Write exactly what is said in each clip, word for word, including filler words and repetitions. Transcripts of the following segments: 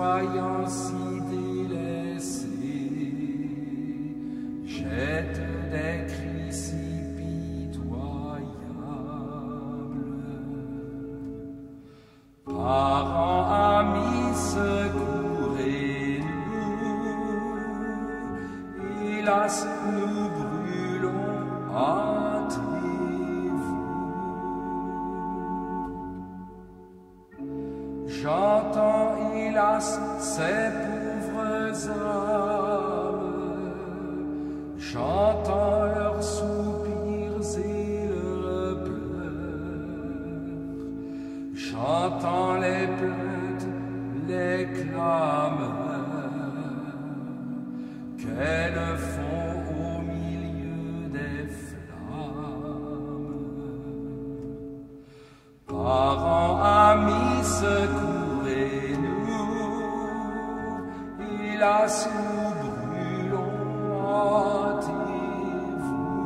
croyant si délaissé, jette des cris si pitoyables. Parents, amis, secourez-nous, hélas, nous brûlons, hâtez-vous. J'entends, hélas, ces pauvres âmes, j'entends leurs soupirs et leurs pleurs, j'entends les plaintes, les clameurs qu'elles font au milieu des flammes. Parents, amis, secourez-nous, hélas, nous brûlons, hâtez-vous.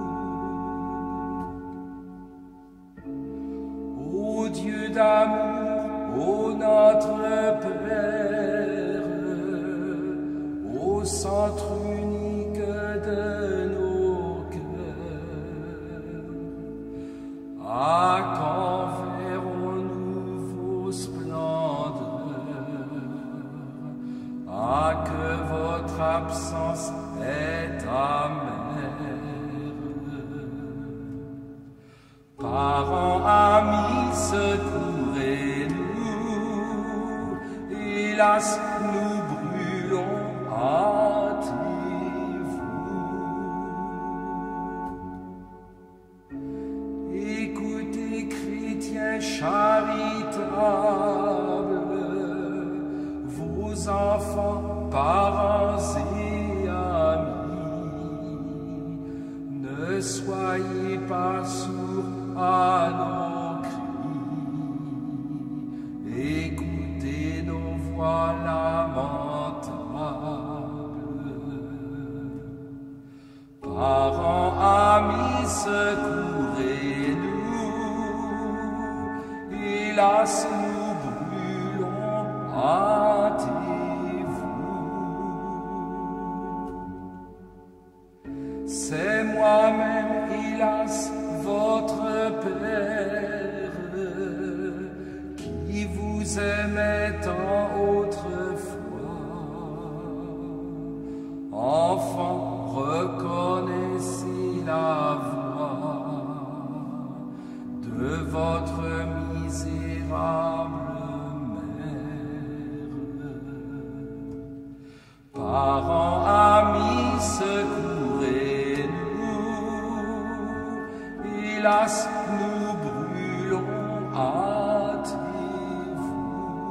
Ô Dieu d'amour, ô notre Père, ô centre unique de nos cœurs, à quand verrons-nous vos splendeurs, à que votre absence est amère. Parents, amis, secourez-nous, hélas, nous brûlons, hâtez-vous. Écoutez, chrétiens charitables, vos enfants, parents et amis, ne soyez pas sourds à nos cris, écoutez nos voix lamentables. Parents, amis, secourez-nous, hélas, nous brûlons, hâtez-vous. C'est moi-même, hélas, votre Père, qui vous aimait tant autrefois. Enfant, reconnaissez la voix de votre misérable mère. Parents, amis, secourez-nous, hélas, nous brûlons, hâtez-vous.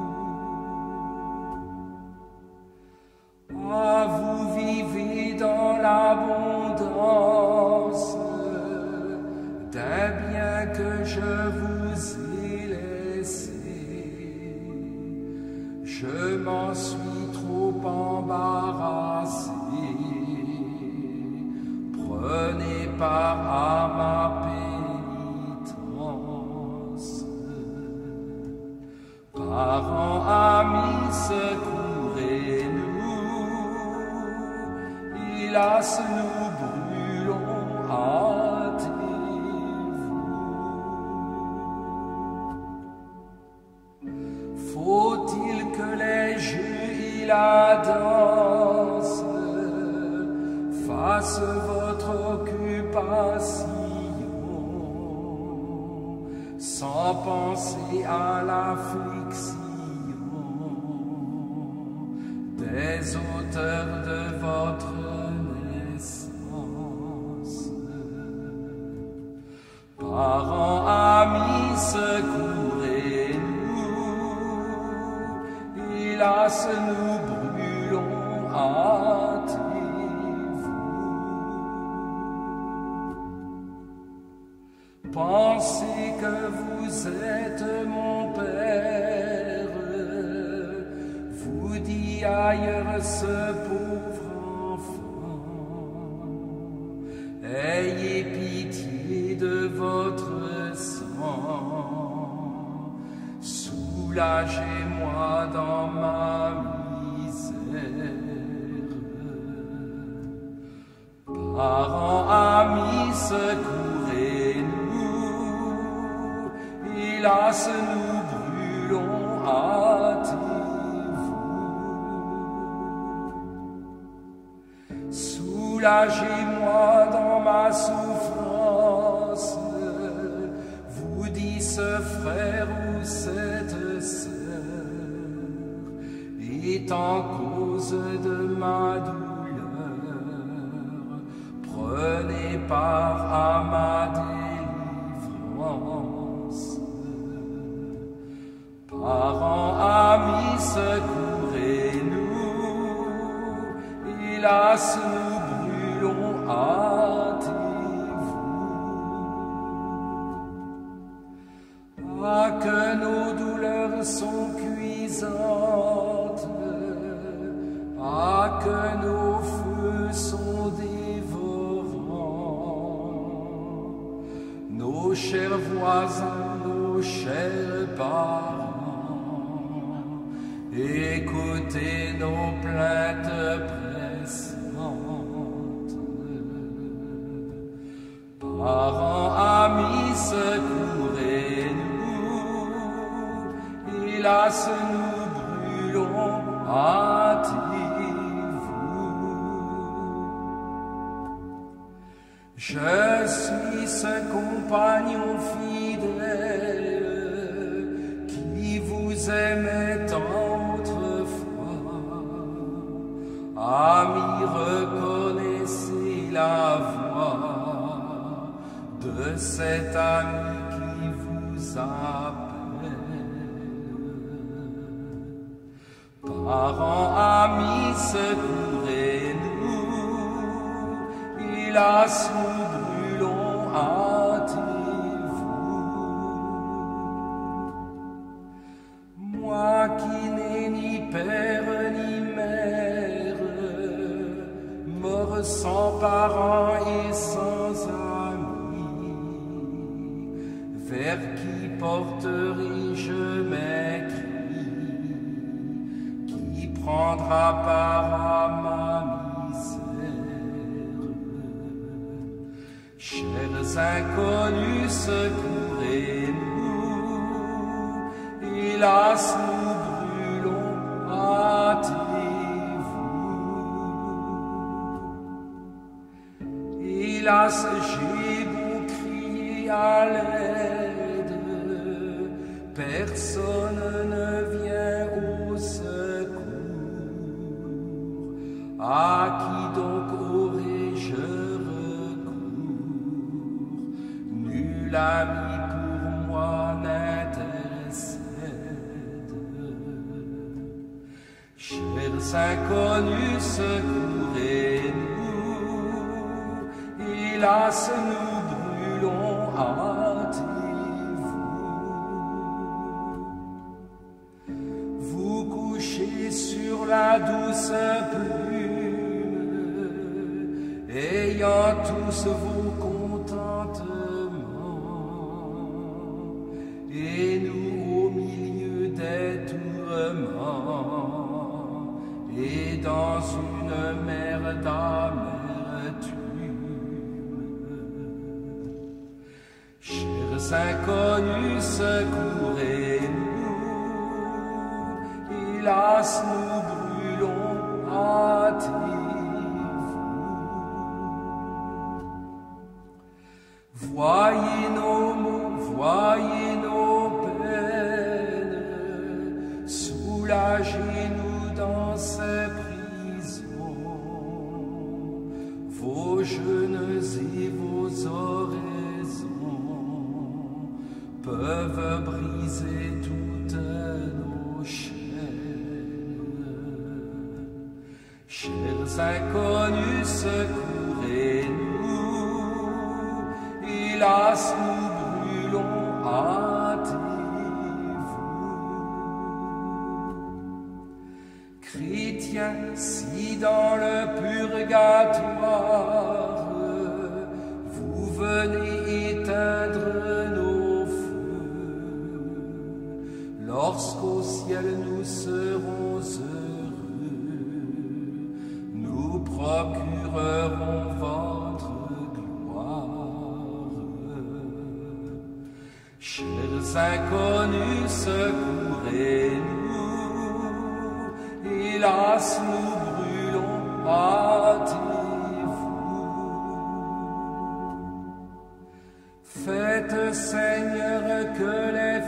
Ah, vous vivez dans l'abondance d'un bien que je vous ai laissé. Je m'en suis trop embarrassé. Prenez part à ma pénitence. Parents, amis, secourez-nous, hélas, nous brûlons, hâtez-vous. Faut-il que les jeux et la danse fassent votre occupation, sans penser à l'affliction des auteurs de votre naissance? Parents, amis, secourez-nous, hélas, nous brûlons, hâtez-vous. Pensez que vous êtes mon Père, vous dit ailleurs ce pauvre enfant. Ayez pitié de votre sang, soulagez-moi dans ma secourez-nous, hélas, nous brûlons, hâtez-vous. Soulagez-moi dans ma souffrance, vous dit ce frère ou cette sœur, est en cause de ma douleur, prenez part à ma délivrance. Parents, amis, secourez-nous, hélas, nous brûlons, hâtez-vous. Ah, que nos douleurs sont cuisantes, ah, que nos feux sont dévorants, nos chers voisins, nos chers parents, écoutez nos plaintes pressantes. Parents, amis, secourez-nous, hélas, nous brûlons, hâtez-vous. Je suis ce compagnon fidèle qui vous aimait autrefois. Amis, reconnaissez la voix de cet ami qui vous appelle. Parents, amis, secourez-nous, hélas, nous brûlons, hâtez-vous. Moi qui n'ai ni père ni mère, mort sans parents et sans amis, vers qui porterai-je mes cris, qui prendra part à ma misère? Chers inconnus, secourez-nous, hélas, nous brûlons, hâtez-vous. Hélas, j'ai beau crier à l'aide, personne ne vient au secours. À qui donc aurais-je recours? Nul ami pour moi n'intercède. Chers inconnus, secourez-nous, hélas, nous brûlons, hâtez-vous. Vous couchez sur la douce plume, ayant tous vos contentements, et nous au milieu des tourments, et dans une mer d'amertume. Chers inconnus, secourez-nous, hélas, nous brûlons, hâtez-vous. Voyez nos maux, voyez nos peines, soulagez-nous dans ces prisons. Vos jeûnes et vos oraisons peuvent briser toutes nos chaînes. Chers inconnus, secourez-nous, hélas, nous brûlons, hâtez-vous. Chrétiens, si dans le purgatoire vous venez éteindre nos feux, lorsqu'au ciel nous serons heureux, nous procurerons votre gloire. inconnus, secourez-nous, hélas nous brûlons hâtez-vous. Faites, Seigneur, que les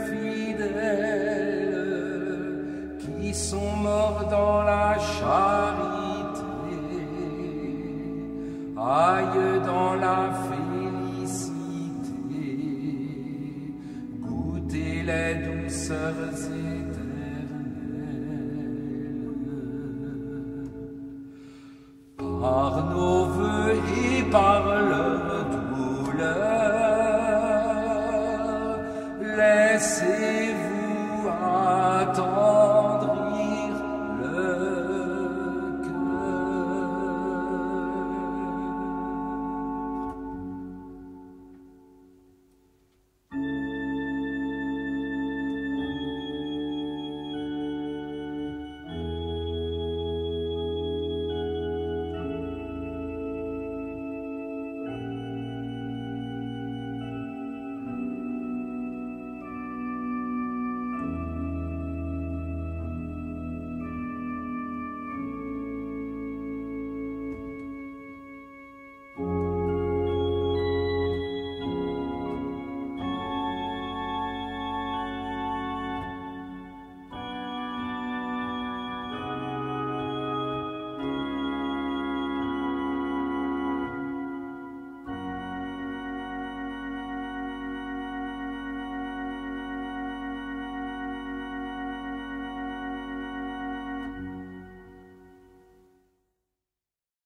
fidèles qui sont morts dans la charité aillent dans la félicité, goûter les douceurs éternelles. Par nos vœux et par